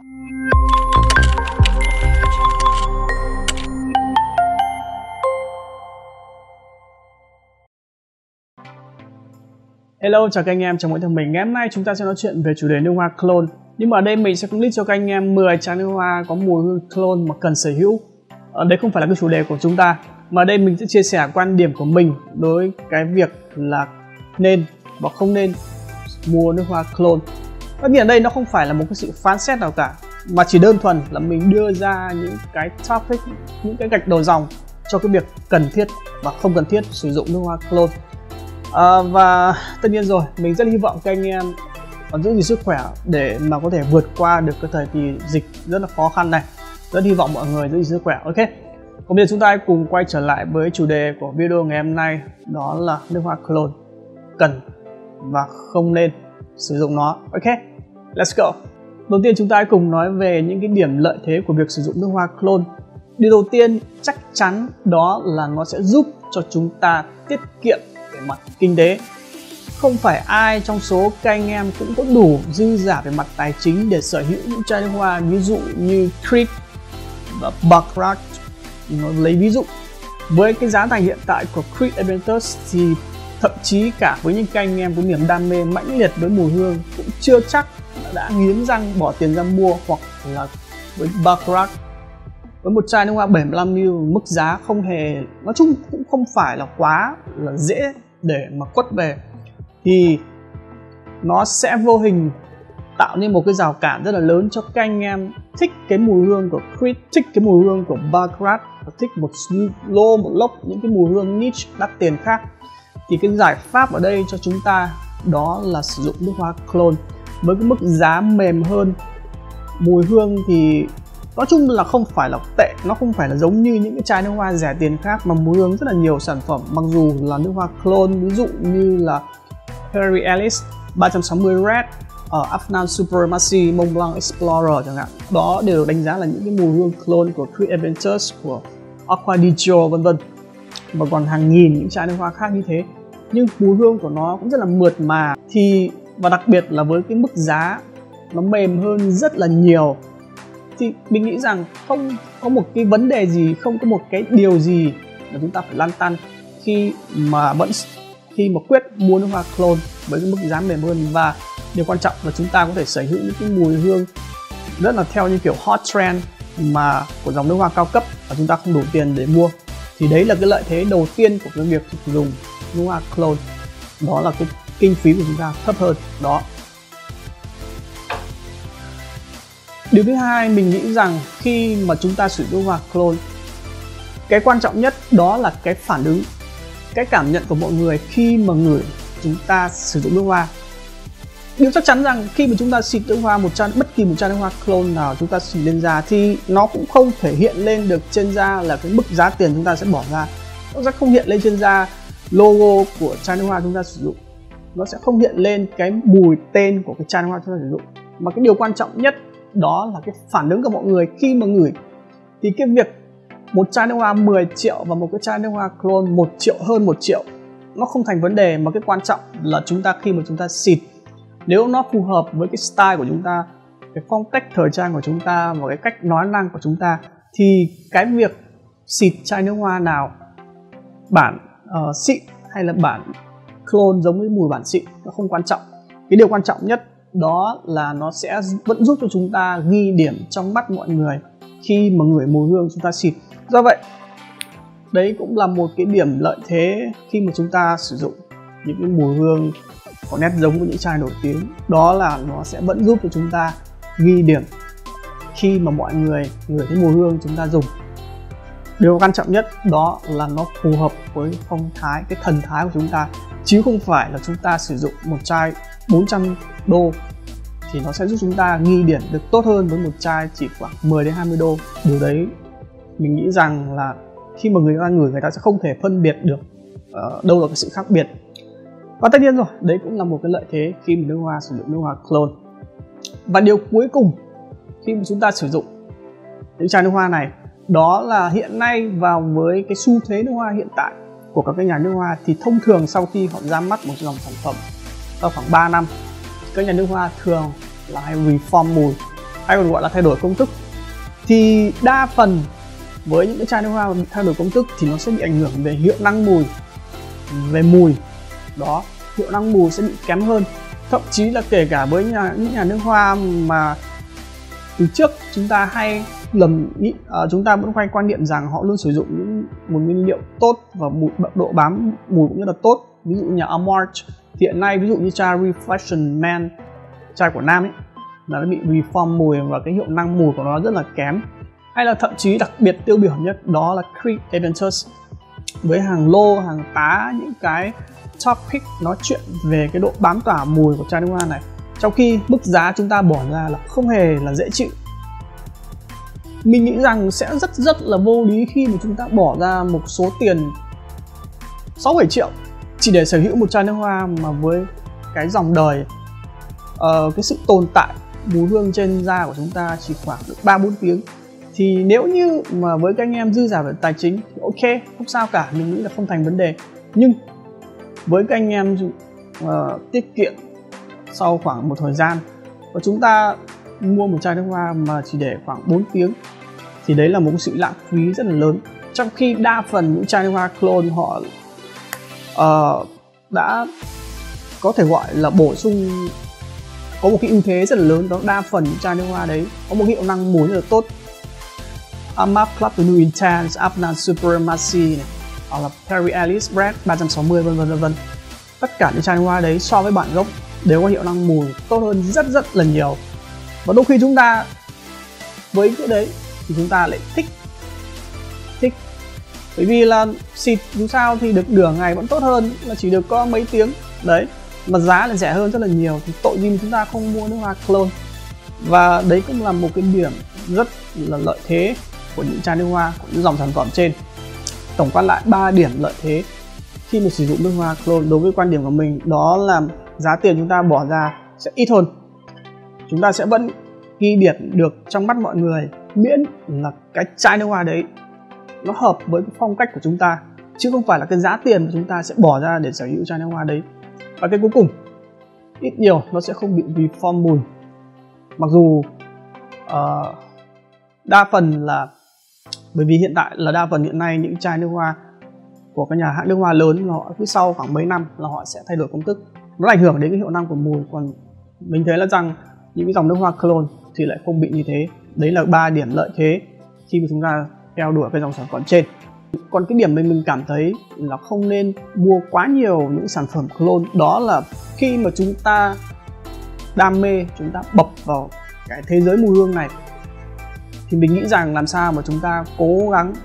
Hello, chào các anh em, chào mọi người. Ngày hôm nay chúng ta sẽ nói chuyện về chủ đề nước hoa clone. Nhưng mà ở đây mình sẽ cũng list cho các anh em 10 chai nước hoa có mùi hương clone mà cần sở hữu. Đây không phải là cái chủ đề của chúng ta, mà ở đây mình sẽ chia sẻ quan điểm của mình đối với cái việc là nên và không nên mua nước hoa clone. Tất nhiên ở đây nó không phải là một cái sự phán xét nào cả, mà chỉ đơn thuần là mình đưa ra những cái topic, những cái gạch đầu dòng cho cái việc cần thiết và không cần thiết sử dụng nước hoa clone. Và tất nhiên rồi, mình rất hy vọng các anh em còn giữ gìn sức khỏe để mà có thể vượt qua được cái thời kỳ dịch rất là khó khăn này. Rất hy vọng mọi người giữ gìn sức khỏe. Ok, còn bây giờ chúng ta cùng quay trở lại với chủ đề của video ngày hôm nay, đó là nước hoa clone cần và không nên sử dụng nó. Ok, let's go. Đầu tiên chúng ta cùng nói về những cái điểm lợi thế của việc sử dụng nước hoa clone. Điều đầu tiên chắc chắn đó là nó sẽ giúp cho chúng ta tiết kiệm về mặt kinh tế. Không phải ai trong số các anh em cũng có đủ dư giả về mặt tài chính để sở hữu những chai nước hoa ví dụ như Creed và Baccarat. Nó lấy ví dụ với cái giá thành hiện tại của Creed Aventus thì thậm chí cả với những anh em có niềm đam mê mãnh liệt với mùi hương cũng chưa chắc đã nghiến răng bỏ tiền ra mua. Hoặc là với Baccarat, với một chai nước hoa 75ml, mức giá không hề, nói chung cũng không phải là quá là dễ để mà quất về, thì nó sẽ vô hình tạo nên một cái rào cản rất là lớn cho các anh em thích cái mùi hương của Creed, thích cái mùi hương của Baccarat và thích một lốc những cái mùi hương niche đắt tiền khác. Thì cái giải pháp ở đây cho chúng ta đó là sử dụng nước hoa clone với cái mức giá mềm hơn. Mùi hương thì nói chung là không phải là tệ, nó không phải là giống như những cái chai nước hoa rẻ tiền khác, mà mùi hương rất là nhiều sản phẩm mặc dù là nước hoa clone, ví dụ như là Perry Ellis 360 Red ở Afnan Supremacy, Mont Blanc Explorer chẳng hạn, đó đều được đánh giá là những cái mùi hương clone của Creed Aventus, của Acqua di Gio vân vân, và còn hàng nghìn những chai nước hoa khác như thế. Nhưng mùi hương của nó cũng rất là mượt mà, và đặc biệt là với cái mức giá nó mềm hơn rất là nhiều, thì mình nghĩ rằng không có một cái vấn đề gì, không có một cái điều gì mà chúng ta phải lăn tăn khi mà quyết mua nước hoa clone với cái mức giá mềm hơn. Và điều quan trọng là chúng ta có thể sở hữu những cái mùi hương rất là theo như kiểu hot trend mà của dòng nước hoa cao cấp và chúng ta không đủ tiền để mua. Thì đấy là cái lợi thế đầu tiên của cái việc sử dụng nước hoa clone, đó là cái kinh phí của chúng ta thấp hơn đó. Điều thứ hai, mình nghĩ rằng khi mà chúng ta sử dụng nước hoa clone, cái quan trọng nhất đó là cái phản ứng, cái cảm nhận của mọi người khi mà ngửi chúng ta sử dụng nước hoa. Điều chắc chắn rằng khi mà chúng ta xịt nước hoa, bất kỳ một chai nước hoa clone nào chúng ta xịt lên da thì nó cũng không thể hiện lên được trên da là cái mức giá tiền chúng ta sẽ bỏ ra. Nó sẽ không hiện lên trên da logo của chai nước hoa chúng ta sử dụng, nó sẽ không hiện lên cái mùi tên của cái chai nước hoa chúng ta sử dụng. Mà cái điều quan trọng nhất đó là cái phản ứng của mọi người khi mà ngửi. Thì cái việc một chai nước hoa 10 triệu và một cái chai nước hoa clone 1 triệu, hơn 1 triệu, nó không thành vấn đề, mà cái quan trọng là khi mà chúng ta xịt, nếu nó phù hợp với cái style của chúng ta, cái phong cách thời trang của chúng ta và cái cách nói năng của chúng ta, thì cái việc xịt chai nước hoa nào bản xịn hay là bản clone giống với mùi bản xịn nó không quan trọng. Cái điều quan trọng nhất đó là nó sẽ vẫn giúp cho chúng ta ghi điểm trong mắt mọi người khi mà ngửi mùi hương chúng ta xịt. Do vậy, đấy cũng là một cái điểm lợi thế khi mà chúng ta sử dụng những cái mùi hương có nét giống với những chai nổi tiếng, đó là nó sẽ vẫn giúp cho chúng ta ghi điểm khi mà mọi người ngửi thấy mùi hương chúng ta dùng. Điều quan trọng nhất đó là nó phù hợp với phong thái, cái thần thái của chúng ta, chứ không phải là chúng ta sử dụng một chai 400 đô thì nó sẽ giúp chúng ta ghi điểm được tốt hơn với một chai chỉ khoảng 10 đến 20 đô. Điều đấy mình nghĩ rằng là khi mà người ta ngửi, người ta sẽ không thể phân biệt được đâu là cái sự khác biệt. Và tất nhiên rồi, đấy cũng là một cái lợi thế khi mà nước hoa sử dụng nước hoa clone. Và điều cuối cùng khi mà chúng ta sử dụng những chai nước hoa này, đó là hiện nay vào với cái xu thế nước hoa hiện tại của các cái nhà nước hoa, thì thông thường sau khi họ ra mắt một dòng sản phẩm sau khoảng 3 năm, các nhà nước hoa thường là hay reform mùi. hay còn gọi là thay đổi công thức. Thì đa phần với những cái chai nước hoa bị thay đổi công thức thì nó sẽ bị ảnh hưởng về hiệu năng mùi, về mùi. Đó, hiệu năng mùi sẽ bị kém hơn. Thậm chí là kể cả với những nhà nước hoa mà từ trước chúng ta hay chúng ta vẫn quay quan niệm rằng họ luôn sử dụng những một nguyên liệu tốt và độ bám mùi cũng rất là tốt. Ví dụ như Amart thì hiện nay, ví dụ như chai Reflection Man, chai của nam ấy, là nó bị reform mùi và cái hiệu năng mùi của nó rất là kém. Hay là thậm chí đặc biệt tiêu biểu nhất đó là Creed Aventus với hàng lô, hàng tá, những cái topic nói chuyện về cái độ bám tỏa mùi của chai nước hoa này, trong khi mức giá chúng ta bỏ ra là không hề là dễ chịu. Mình nghĩ rằng sẽ rất là vô lý khi mà chúng ta bỏ ra một số tiền 6-7 triệu chỉ để sở hữu một chai nước hoa mà với cái dòng đời, cái sự tồn tại mùi hương trên da của chúng ta chỉ khoảng được 3-4 tiếng. Thì nếu như mà với các anh em dư giả về tài chính thì ok, không sao cả, mình nghĩ là không thành vấn đề. Nhưng với các anh em tiết kiệm sau khoảng một thời gian và chúng ta mua một chai nước hoa mà chỉ để khoảng 4 tiếng thì đấy là một sự lãng phí rất là lớn. Trong khi đa phần những chai nước hoa clone họ đã có thể gọi là bổ sung, có một cái ưu thế rất là lớn, đó đa phần những chai nước hoa đấy có một hiệu năng mùi rất là tốt. Amap Club The New Intense, Afnan Supremacy này, hoặc là Perry Ellis Red 360 vân. Tất cả những chai nước hoa đấy so với bản gốc đều có hiệu năng mùi tốt hơn rất là nhiều. Và đôi khi chúng ta với cái đấy thì chúng ta lại thích, bởi vì là xịt dù sao thì được nửa ngày vẫn tốt hơn là chỉ được có mấy tiếng đấy, mà giá lại rẻ hơn rất là nhiều. Thì tội gì chúng ta không mua nước hoa clone. Và đấy cũng là một cái điểm rất là lợi thế của những chai nước hoa, của những dòng sản phẩm trên. Tổng quan lại 3 điểm lợi thế khi mà sử dụng nước hoa clone đối với quan điểm của mình, đó là giá tiền chúng ta bỏ ra sẽ ít hơn. Chúng ta sẽ vẫn ghi điểm được trong mắt mọi người, miễn là cái chai nước hoa đấy nó hợp với cái phong cách của chúng ta, chứ không phải là cái giá tiền mà chúng ta sẽ bỏ ra để sở hữu chai nước hoa đấy. Và cái cuối cùng, ít nhiều nó sẽ không bị reform mùi. Mặc dù đa phần là, bởi vì hiện tại là đa phần hiện nay những chai nước hoa của các nhà hãng nước hoa lớn là họ cứ sau khoảng mấy năm là họ sẽ thay đổi công thức, nó ảnh hưởng đến cái hiệu năng của mùi. Còn mình thấy là rằng những cái dòng nước hoa clone thì lại không bị như thế. Đấy là 3 điểm lợi thế khi mà chúng ta theo đuổi cái dòng sản phẩm trên. Còn cái điểm mình cảm thấy là không nên mua quá nhiều những sản phẩm clone, đó là khi mà chúng ta đam mê, chúng ta bập vào cái thế giới mùi hương này thì mình nghĩ rằng làm sao mà chúng ta cố gắng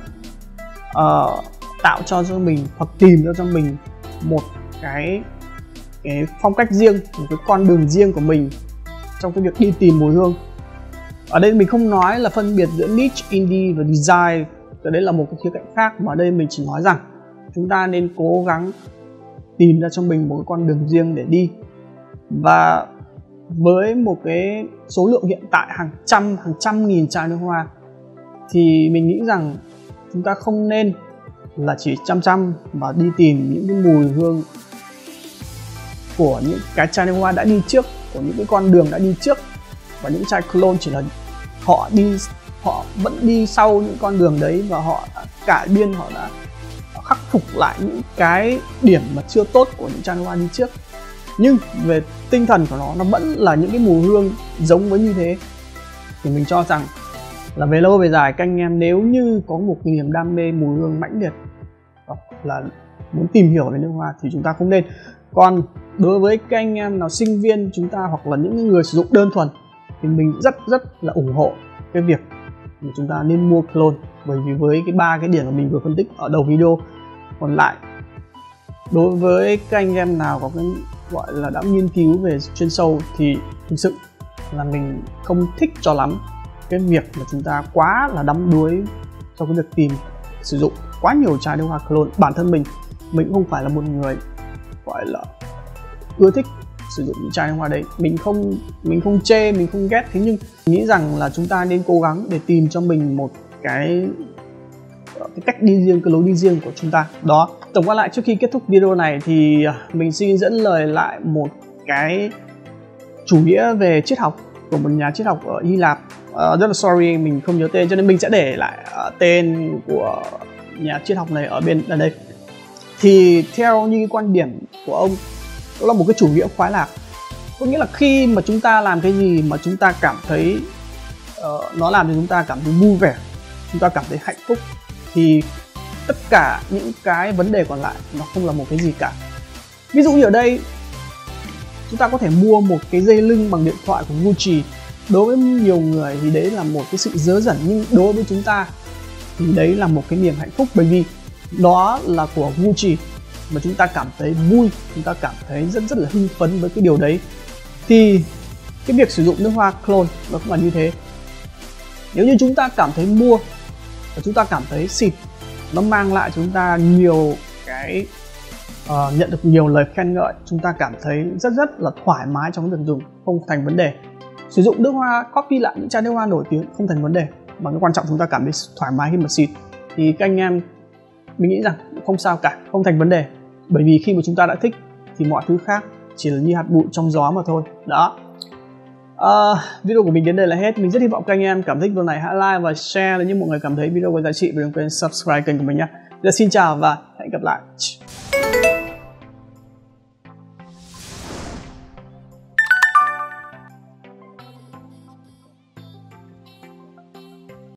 tạo cho mình hoặc tìm cho mình một cái phong cách riêng, một cái con đường riêng của mình trong cái việc đi tìm mùi hương. Ở đây mình không nói là phân biệt giữa niche, indie và design, cái đấy là một cái khía cạnh khác, mà ở đây mình chỉ nói rằng chúng ta nên cố gắng tìm ra cho mình một cái con đường riêng để đi. Và với một cái số lượng hiện tại hàng trăm nghìn chai nước hoa thì mình nghĩ rằng chúng ta không nên là chỉ chăm và đi tìm những cái mùi hương của những cái chai nước hoa đã đi trước, của những cái con đường đã đi trước. Và những chai clone chỉ là họ vẫn đi sau những con đường đấy, và họ đã cải biên, họ đã khắc phục lại những cái điểm mà chưa tốt của những chai nước hoa đi trước. Nhưng về tinh thần của nó vẫn là những cái mùi hương giống với như thế. Thì mình cho rằng là về lâu về dài, các anh em nếu như có một cái niềm đam mê mùi hương mãnh liệt hoặc là muốn tìm hiểu về nước hoa thì chúng ta không nên. Còn đối với các anh em nào sinh viên chúng ta, hoặc là những người sử dụng đơn thuần, thì mình rất là ủng hộ cái việc mà chúng ta nên mua clone, bởi vì với cái 3 cái điểm mà mình vừa phân tích ở đầu video. Còn lại, đối với các anh em nào có cái gọi là đã nghiên cứu về chuyên sâu thì thực sự là mình không thích cho lắm cái việc mà chúng ta quá là đắm đuối trong cái việc tìm sử dụng quá nhiều chai nước hoa clone. Bản thân mình cũng không phải là một người gọi là ưa thích sử dụng những chai nước hoa đấy. Mình không chê, mình không ghét, thế nhưng mình nghĩ rằng là chúng ta nên cố gắng để tìm cho mình một cái cách đi riêng, cái lối đi riêng của chúng ta. Đó, tổng quan lại trước khi kết thúc video này thì mình xin dẫn lời lại một cái chủ nghĩa về triết học của một nhà triết học ở Hy Lạp. Rất là sorry mình không nhớ tên, cho nên mình sẽ để lại tên của nhà triết học này ở đây. Thì theo như quan điểm của ông, đó là một cái chủ nghĩa khoái lạc. Có nghĩa là khi mà chúng ta làm cái gì mà chúng ta cảm thấy nó làm cho chúng ta cảm thấy vui vẻ, chúng ta cảm thấy hạnh phúc, thì tất cả những cái vấn đề còn lại nó không là một cái gì cả. Ví dụ như ở đây chúng ta có thể mua một cái dây lưng bằng điện thoại của Gucci. Đối với nhiều người thì đấy là một cái sự dớ dẩn, nhưng đối với chúng ta thì đấy là một cái niềm hạnh phúc, bởi vì đó là của Gucci mà chúng ta cảm thấy vui, chúng ta cảm thấy rất là hưng phấn với cái điều đấy. Thì cái việc sử dụng nước hoa cologne nó cũng là như thế. Nếu như chúng ta cảm thấy mua và chúng ta cảm thấy xịt, nó mang lại cho chúng ta nhiều cái nhận được nhiều lời khen ngợi, chúng ta cảm thấy rất là thoải mái trong việc dùng, không thành vấn đề. Sử dụng nước hoa, copy lại những chai nước hoa nổi tiếng không thành vấn đề, mà cái quan trọng chúng ta cảm thấy thoải mái khi mà xịt. Thì các anh em mình nghĩ rằng không sao cả, không thành vấn đề, bởi vì khi mà chúng ta đã thích thì mọi thứ khác chỉ là như hạt bụi trong gió mà thôi. Đó. Video của mình đến đây là hết. Mình rất hy vọng các anh em cảm thích video này, hãy like và share nếu như mọi người cảm thấy video có giá trị, và đừng quên subscribe kênh của mình nhé. Xin chào và hẹn gặp lại.